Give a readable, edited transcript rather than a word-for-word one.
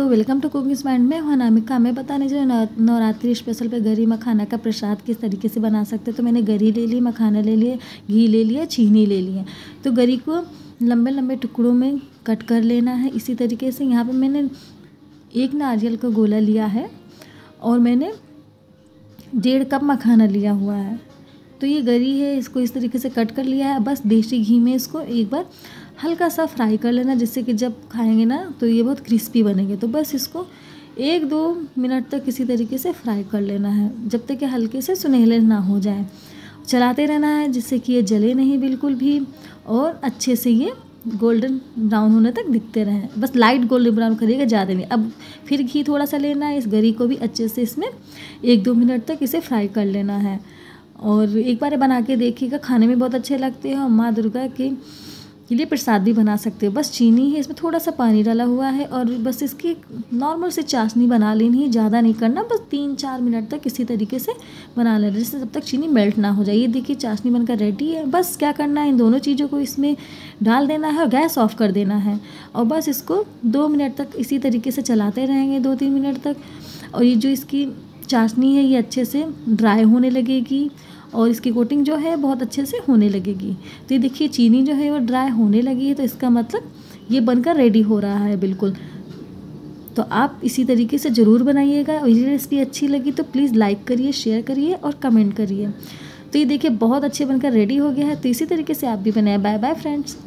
Welcome to cooking mind में हूं अनामिका। मैं बताने जो नवरात्रि स्पेशल पे गरी मखाना का प्रसाद किस तरीके से बना सकते हैं। तो मैंने गरी ले ली, मखाना ले लिए, घी ले लिया, चीनी ले लिए। तो गरी को लंबे लंबे टुकड़ों में कट कर लेना है। इसी तरीके से यहाँ पे मैंने एक नारियल का गोला लिया है और मैंने 1.5 कप मखाना लिया हुआ है। तो ये गरी है, इसको इस तरीके से कट कर लिया है। बस देसी घी में इसको एक बार हल्का सा फ्राई कर लेना, जिससे कि जब खाएंगे ना तो ये बहुत क्रिस्पी बनेंगे। तो बस इसको 1-2 मिनट तक इसी तरीके से फ्राई कर लेना है, जब तक कि हल्के से सुनहले ना हो जाए। चलाते रहना है जिससे कि ये जले नहीं बिल्कुल भी, और अच्छे से ये गोल्डन ब्राउन होने तक दिखते रहें। बस लाइट गोल्डन ब्राउन करिएगा, ज़्यादा नहीं। अब फिर घी थोड़ा सा लेना है, इस गरी को भी अच्छे से इसमें 1-2 मिनट तक इसे फ्राई कर लेना है। और एक बार बना के देखिएगा, खाने में बहुत अच्छे लगते हैं। और माँ दुर्गा के लिए प्रसाद भी बना सकते हो। बस चीनी है, इसमें थोड़ा सा पानी डाला हुआ है और बस इसकी नॉर्मल से चाशनी बना लेनी है, ज़्यादा नहीं करना। बस 3-4 मिनट तक इसी तरीके से बना लेना, जिससे जब तक चीनी मेल्ट ना हो जाए। ये देखिए चाशनी बनकर रेडी है। बस क्या करना है, इन दोनों चीज़ों को इसमें डाल देना है और गैस ऑफ कर देना है। और बस इसको 2 मिनट तक इसी तरीके से चलाते रहेंगे, 2-3 मिनट तक। और ये जो इसकी चाशनी है ये अच्छे से ड्राई होने लगेगी और इसकी कोटिंग जो है बहुत अच्छे से होने लगेगी। तो ये देखिए चीनी जो है वो ड्राई होने लगी है, तो इसका मतलब ये बनकर रेडी हो रहा है बिल्कुल। तो आप इसी तरीके से ज़रूर बनाइएगा। और ये रेसिपी अच्छी लगी तो प्लीज़ लाइक करिए, शेयर करिए और कमेंट करिए। तो ये देखिए बहुत अच्छे बनकर रेडी हो गया है। तो इसी तरीके से आप भी बनाएं। Bye bye friends.